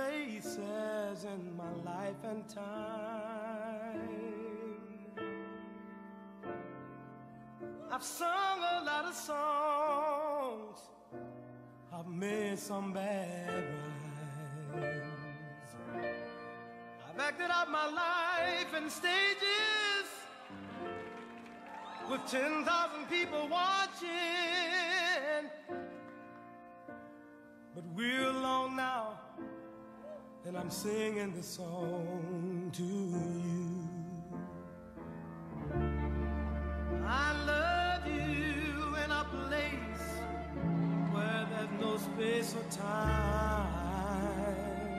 places in my life and time. I've sung a lot of songs, I've made some bad rhymes, I've acted out my life in stages with 10,000 people watching. But we're alone now, and I'm singing this song to you. I love you in a place where there's no space or time.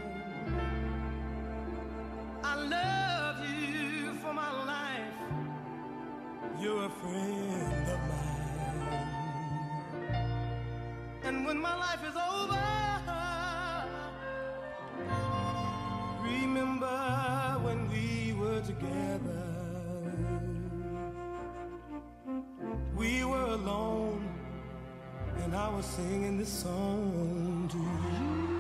I love you for my life, you're a friend of mine. And when my life is over, remember when we were together. We were alone, and I was singing this song to you.